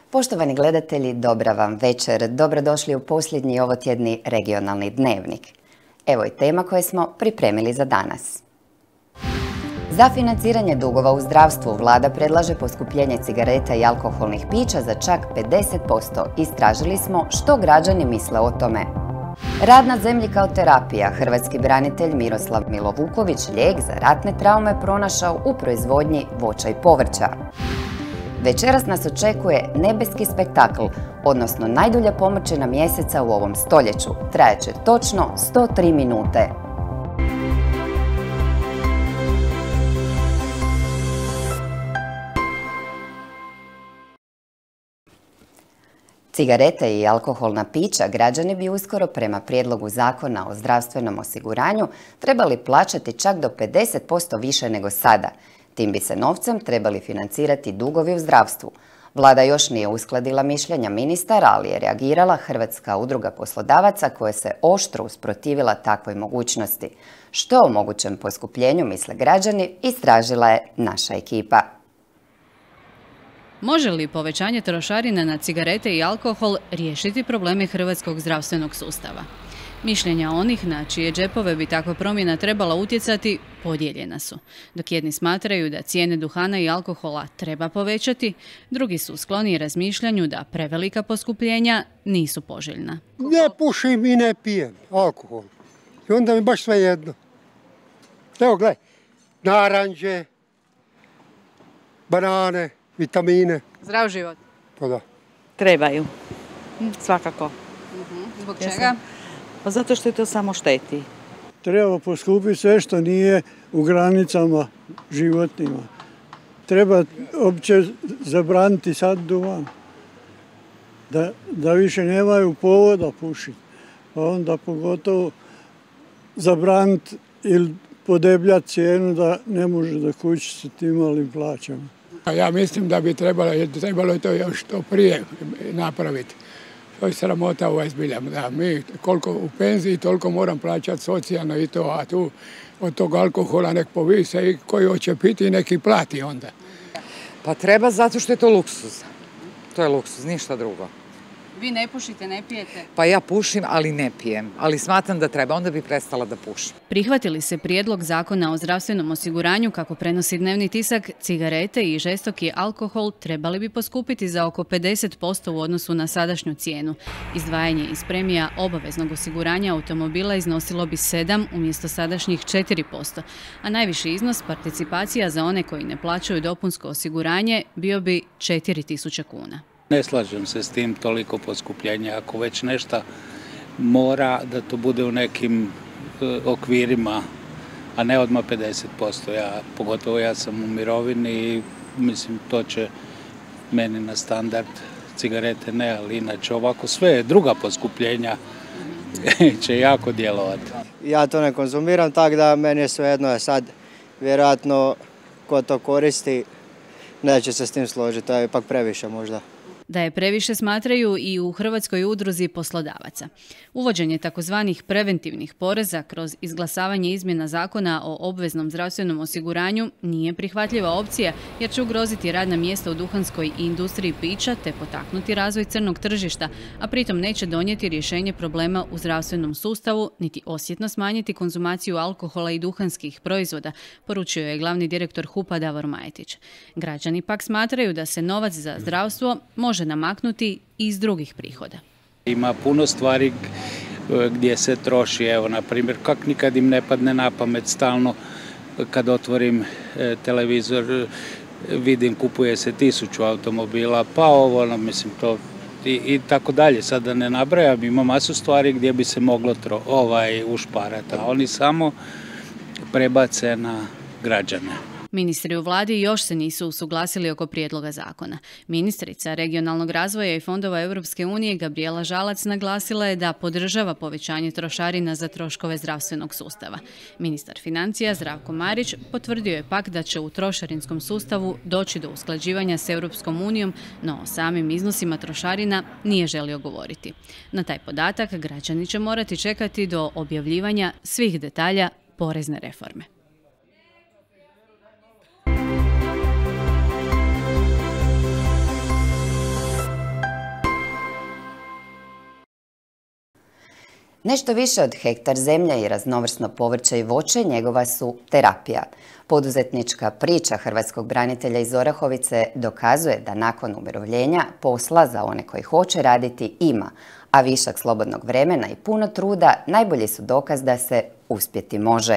Poštovani gledatelji, dobra vam večer. Dobrodošli u posljednji ovotjedni regionalni dnevnik. Evo i tema koje smo pripremili za danas. Za financiranje dugova u zdravstvu vlada predlaže poskupljenje cigareta i alkoholnih pića za čak 50%. Istražili smo što građani misle o tome. Rad na zemlji kao terapija. Hrvatski branitelj Miroslav Milovuković lijek za ratne traume pronašao u proizvodnji voća i povrća. Večeras nas očekuje nebeski spektakl, odnosno najdulja pomoćina mjeseca u ovom stoljeću. Trajaće točno 103 minute. Cigarete i alkoholna pića građani bi uskoro prema prijedlogu zakona o zdravstvenom osiguranju trebali plaćati čak do 50% više nego sada. Tim bi se novcem trebali financirati dugovi u zdravstvu. Vlada još nije uskladila mišljenja ministara, ali je reagirala Hrvatska udruga poslodavaca koja se oštro usprotivila takvoj mogućnosti. Što o mogućem poskupljenju misle građani, istražila je naša ekipa. Može li povećanje trošarina na cigarete i alkohol riješiti probleme hrvatskog zdravstvenog sustava? Mišljenja onih na čije džepove bi takva promjena trebala utjecati podijeljena su. Dok jedni smatraju da cijene duhana i alkohola treba povećati, drugi su skloni razmišljanju da prevelika poskupljenja nisu poželjna. Ne pušim i ne pijem alkohol. I onda mi baš sve jedno. Evo gledaj, naranđe, banane, vitamine. Zdrav život. Pa da. Trebaju, svakako. Zbog čega? Pa zato što je to samo šteti. Treba poskupiti sve što nije u granicama životnima. Treba opće zabraniti sad duvan. Da više nemaju povoda pušiti. Pa onda pogotovo zabraniti ili podebljati cijenu da ne može da kući sa tim malim plaćama. Ja mislim da bi trebalo to još to prije napraviti. To je sramota zbilja. Da mi koliko u penziji, toliko moram plaćati socijalno i to, a tu od tog alkohola nek povise i koji hoće piti i neki plati onda. Pa treba zato što je to luksuz. To je luksuz, ništa drugo. Vi ne pušite, ne pijete? Pa ja pušim, ali ne pijem. Ali smatram da treba, onda bi prestala da pušim. Prihvatili se prijedlog zakona o zdravstvenom osiguranju, kako prenosi dnevni tisak, cigarete i žestoki alkohol trebali bi poskupiti za oko 50% u odnosu na sadašnju cijenu. Izdvajanje iz premija obaveznog osiguranja automobila iznosilo bi 7 umjesto sadašnjih 4%, a najviši iznos participacija za one koji ne plaćaju dopunsko osiguranje bio bi 4.000 kuna. Ne slažem se s tim toliko poskupljenja. Ako već nešto mora da to bude u nekim okvirima, a ne odmah 50%. Pogotovo ja sam u mirovini i mislim to će meni na standard cigarete ne, ali inače ovako sve druga poskupljenja će jako djelovati. Ja to ne konzumiram, tako da meni je svejedno sad vjerojatno ko to koristi neće se s tim složiti, to je ipak previše možda. Da je previše smatraju i u Hrvatskoj udruzi poslodavaca. Uvođenje takozvanih preventivnih poreza kroz izglasavanje izmjena zakona o obveznom zdravstvenom osiguranju nije prihvatljiva opcija jer će ugroziti radna mjesta u duhanskoj industriji pića te potaknuti razvoj crnog tržišta, a pritom neće donijeti rješenje problema u zdravstvenom sustavu niti osjetno smanjiti konzumaciju alkohola i duhanskih proizvoda, poručio je glavni direktor HUP-a Davor Majetić. Građani pak smatraju da se novac za zdravstvo može namaknuti iz drugih prihoda. Ima puno stvari gdje se troši, evo na primjer, kak nikad im ne padne na pamet stalno kad otvorim televizor, vidim kupuje se 1000 automobila, pa ovo, mislim to i tako dalje. Sad da ne nabrajam, ima masu stvari gdje bi se moglo ušparati, a oni samo prebace na građane. Ministri u vladi još se nisu usuglasili oko prijedloga zakona. Ministrica regionalnog razvoja i fondova Europske unije Gabrijela Žalac naglasila je da podržava povećanje trošarina za troškove zdravstvenog sustava. Ministar financija Zdravko Marić potvrdio je pak da će u trošarinskom sustavu doći do usklađivanja s Europskom unijom, no o samim iznosima trošarina nije želio govoriti. Na taj podatak građani će morati čekati do objavljivanja svih detalja porezne reforme. Nešto više od hektar zemlje i raznovrsno povrće i voće njegova su terapija. Poduzetnička priča hrvatskog branitelja iz Orahovice dokazuje da nakon umirovljenja posla za one koji hoće raditi ima, a višak slobodnog vremena i puno truda najbolji su dokaz da se uspjeti može.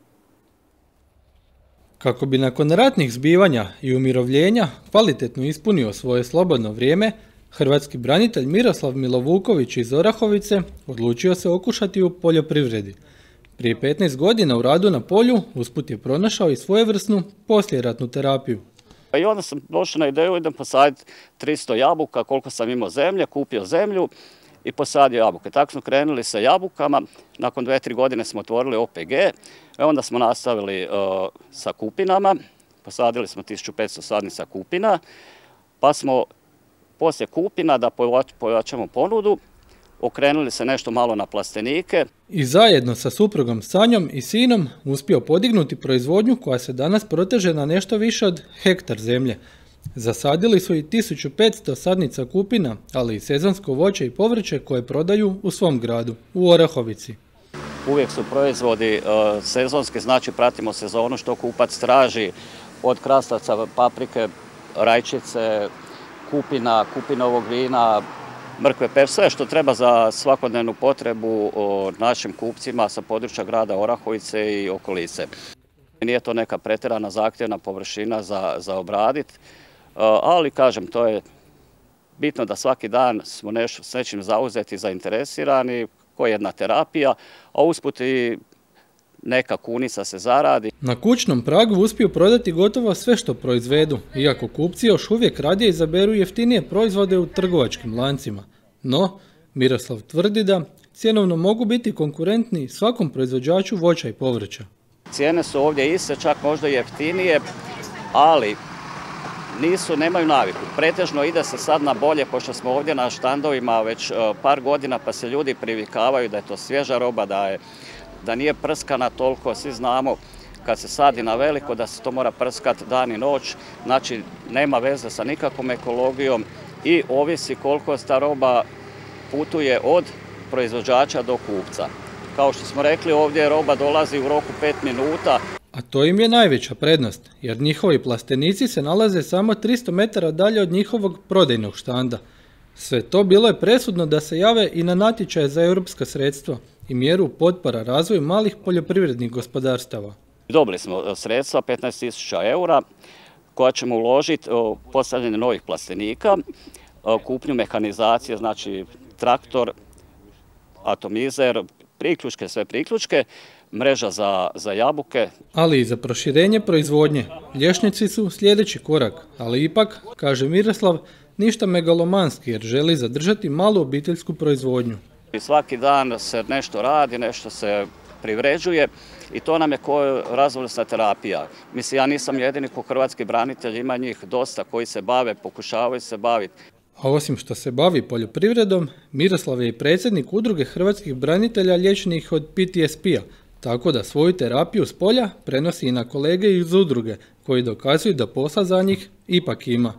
Kako bi nakon ratnih zbivanja i umirovljenja kvalitetno ispunio svoje slobodno vrijeme, hrvatski branitelj Miroslav Milovuković iz Orahovice odlučio se okušati u poljoprivredi. Prije 15 godina u radu na polju usput je pronašao i svojevrsnu poslijeratnu terapiju. I onda sam došao na ideju idem posaditi 300 jabuka, koliko sam imao zemlje, kupio zemlju i posadio jabuke. Tako smo krenuli sa jabukama, nakon 2-3 godine smo otvorili OPG, onda smo nastavili sa kupinama, posadili smo 1500 sadnica kupina, pa smo poslije kupina da pojačamo ponudu, okrenuli se nešto malo na plastenike. I zajedno sa suprugom Sanjom i sinom uspio podignuti proizvodnju koja se danas proteže na nešto više od hektar zemlje. Zasadili su i 1500 sadnica kupina, ali i sezonsko voće i povrće koje prodaju u svom gradu, u Orahovici. Uvijek su proizvodi sezonski, znači pratimo sezonu što kupac traži, od krastavca, paprike, rajčice, kupina, kupinovog vina, mrkve, sve što treba za svakodnevnu potrebu našim kupcima sa područja grada Orahovice i okolice. Nije to neka pretjerana zahtjevna površina za obraditi, ali kažem, to je bitno da svaki dan smo s nečim zauzeti, zainteresirani, koja je jedna terapija, a usput i neka kunica se zaradi. Na kućnom pragu uspiju prodati gotovo sve što proizvedu, iako kupci još uvijek radije izaberu jeftinije proizvode u trgovačkim lancima. No, Miroslav tvrdi da cjenovno mogu biti konkurentni svakom proizvođaču voća i povrća. Cijene su ovdje iste, čak možda jeftinije, ali nemaju naviku. Pretežno ide se sad na bolje, pošto smo ovdje na štandovima već par godina, pa se ljudi privikavaju da je to svježa roba, da nije prskana toliko. Svi znamo kad se sadi na veliko da se to mora prskati dan i noć, znači nema veze sa nikakvom ekologijom i ovisi koliko ta roba putuje od proizvođača do kupca. Kao što smo rekli, ovdje roba dolazi u roku 5 minuta. A to im je najveća prednost, jer njihovi plastenici se nalaze samo 300 metara dalje od njihovog prodajnog štanda. Sve to bilo je presudno da se jave i na natječaje za europska sredstva i mjeru potpora razvoju malih poljoprivrednih gospodarstava. Dobili smo sredstva 15.000 eura koja ćemo uložiti u postavljanje novih plastenika, kupnju mehanizacije, znači traktor, atomizer, priključke, sve priključke, mreža za jabuke. Ali i za proširenje proizvodnje. Lješnjaci su sljedeći korak, ali ipak, kaže Miroslav, ništa megalomanski jer želi zadržati malu obiteljsku proizvodnju. Svaki dan se nešto radi, nešto se privređuje i to nam je raznovrsna terapija. Mislim, ja nisam jedini ko hrvatski branitelj, ima njih dosta koji se bave, pokušavaju se baviti. A osim što se bavi poljoprivredom, Miroslav je i predsjednik udruge hrvatskih branitelja liječenih od PTSP-a, tako da svoju terapiju s polja prenosi i na kolege iz udruge, koji dokazuju da posla za njih ipak ima.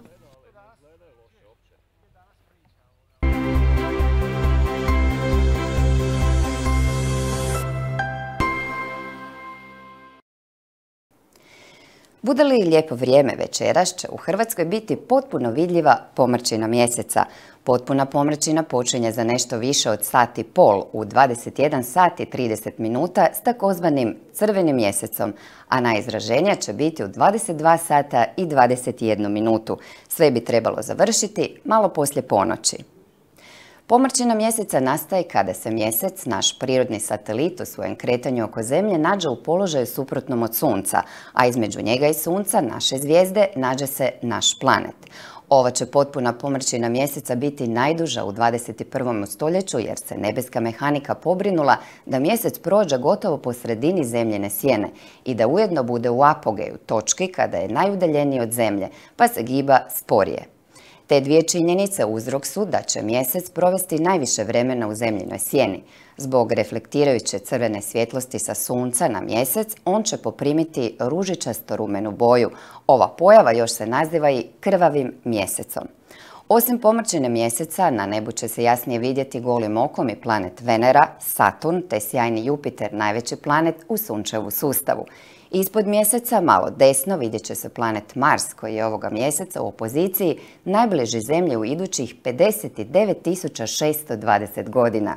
Bude li lijepo vrijeme večeras će u Hrvatskoj biti potpuno vidljiva pomrčina mjeseca. Potpuna pomrčina počinje za nešto više od sat i pol u 21 sat i 30 minuta s takozvanim crvenim mjesecom, a najizraženija će biti u 22 sata i 21 minutu. Sve bi trebalo završiti malo poslije ponoći. Pomrčina mjeseca nastaje kada se mjesec, naš prirodni satelit u svojem kretanju oko Zemlje, nađe u položaju suprotnom od Sunca, a između njega i Sunca, naše zvijezde, nađe se naš planet. Ova će potpuna pomrčina mjeseca biti najduža u 21. stoljeću jer se nebeska mehanika pobrinula da mjesec prođe gotovo po sredini zemljine sjene i da ujedno bude u apogeju, točki kada je najudaljeniji od Zemlje, pa se giba sporije. Te dvije činjenice uzrok su da će mjesec provesti najviše vremena u zemljinoj sjeni. Zbog reflektirajuće crvene svjetlosti sa Sunca na mjesec, on će poprimiti ružičasto rumenu boju. Ova pojava još se naziva i krvavim mjesecom. Osim pomrčine mjeseca, na nebu će se jasnije vidjeti golim okom i planet Venera, Saturn te sjajni Jupiter, najveći planet u Sunčevu sustavu. Ispod mjeseca, malo desno, vidjet će se planet Mars, koji je ovoga mjeseca u opoziciji najbliži Zemlji u idućih 59.620 godina.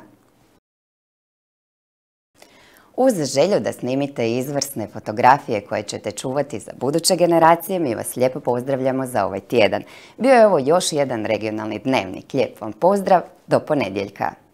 Uz želju da snimite izvrsne fotografije koje ćete čuvati za buduće generacije, mi vas lijepo pozdravljamo za ovaj tjedan. Bio je ovo još jedan regionalni dnevnik. Lijep vam pozdrav, do ponedjeljka.